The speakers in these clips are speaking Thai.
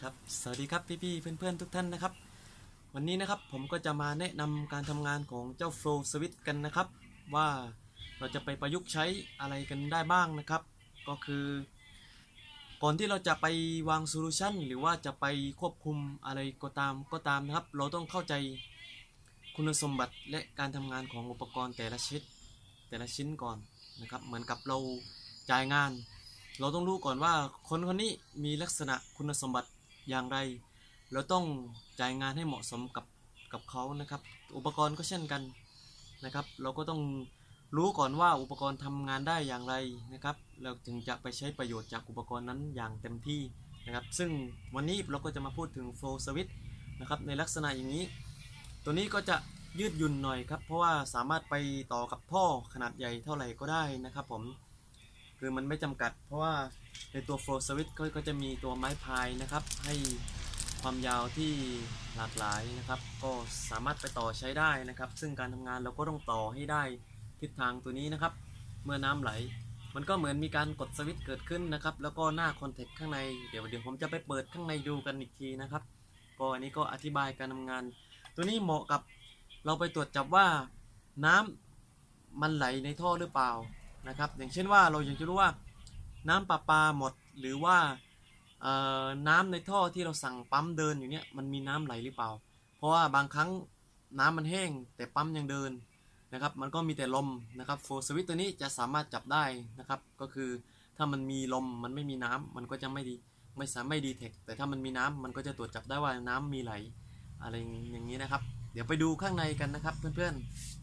ครับสวัสดีครับพี่ๆเพื่อนๆทุกท่านนะครับวันนี้นะครับผมก็จะมาแนะนำการทำงานของเจ้า Flow Switch กันนะครับว่าเราจะไปประยุกต์ใช้อะไรกันได้บ้างนะครับก็คือก่อนที่เราจะไปวางโซลูชันหรือว่าจะไปควบคุมอะไรก็ตามนะครับเราต้องเข้าใจคุณสมบัติและการทำงานของอุปกรณ์แต่ละชิ้นก่อนนะครับเหมือนกับเราจ่ายงานเราต้องรู้ก่อนว่าคนนี้มีลักษณะคุณสมบัติอย่างไรเราต้องจ่ายงานให้เหมาะสมกับเขานะครับอุปกรณ์ก็เช่นกันนะครับเราก็ต้องรู้ก่อนว่าอุปกรณ์ทำงานได้อย่างไรนะครับเราถึงจะไปใช้ประโยชน์จากอุปกรณ์นั้นอย่างเต็มที่นะครับซึ่งวันนี้เราก็จะมาพูดถึง Flow Switch นะครับในลักษณะอย่างนี้ตัวนี้ก็จะยืดหยุ่นหน่อยครับเพราะว่าสามารถไปต่อกับท่อขนาดใหญ่เท่าไหร่ก็ได้นะครับผมคือมันไม่จำกัดเพราะว่าในตัว Flow Switch ก็จะมีตัวไม้พายนะครับให้ความยาวที่หลากหลายนะครับก็สามารถไปต่อใช้ได้นะครับซึ่งการทำงานเราก็ต้องต่อให้ได้ทิศทางตัวนี้นะครับเมื่อน้ำไหลมันก็เหมือนมีการกดสวิตช์เกิดขึ้นนะครับแล้วก็หน้าคอนแทคข้างในเดี๋ยวผมจะไปเปิดข้างในดูกันอีกทีนะครับก็อันนี้ก็อธิบายการทำงานตัวนี้เหมาะกับเราไปตรวจจับว่าน้ำมันไหลในท่อหรือเปล่านะครับอย่างเช่นว่าเราอยากจะรู้ว่าน้ำประปาหมดหรือว่าน้ำในท่อที่เราสั่งปั๊มเดินอยู่เนี่ยมันมีน้ำไหลหรือเปล่าเพราะว่าบางครั้งน้ำมันแห้งแต่ปั๊มยังเดินนะครับมันก็มีแต่ลมนะครับโฟร์สวิตตัวนี้จะสามารถจับได้นะครับก็คือถ้ามันมีลมมันไม่มีน้ำมันก็จะไม่ดีเทคแต่ถ้ามันมีน้ำมันก็จะตรวจจับได้ว่าน้ำมีไหลอะไรอย่างนี้นะครับเดี๋ยวไปดูข้างในกันนะครับเพื่อน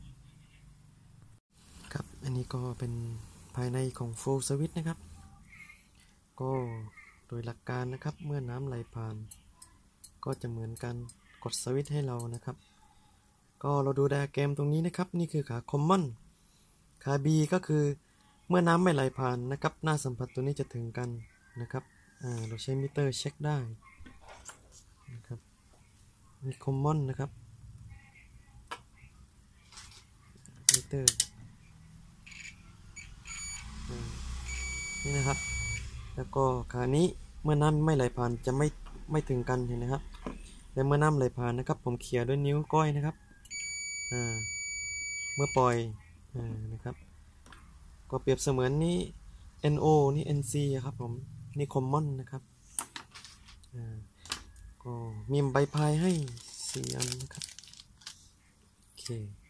ๆครับอันนี้ก็เป็นภายในของโฟร์สวิตนะครับก็โดยหลักการนะครับเมื่อน้ำไหลผ่านก็จะเหมือนกันกดสวิตช์ให้เรานะครับก็เราดูไดอะแกรมตรงนี้นะครับนี่คือขา Common ขา B ก็คือเมื่อน้ำไม่ไหลผ่านนะครับหน้าสัมผัสตัวนี้จะถึงกันนะครับเราใช้มิเตอร์เช็คได้นะครับนี่ Common นะครับมิเตอร์นี่นะครับแล้วก็ขานี้เมื่อน้ำไม่ไหลผ่านจะไม่ถึงกันเห็นนะครับและเมื่อน้ำไหลผ่านนะครับผมเขี่ยด้วยนิ้วก้อยนะครับเมื่อปล่อยนะครับก็เปรียบเสมือนนี้ NO นี่ NC ครับผมนี่ Common นะครับก็มีใบพายให้4 อันนะครับโอเค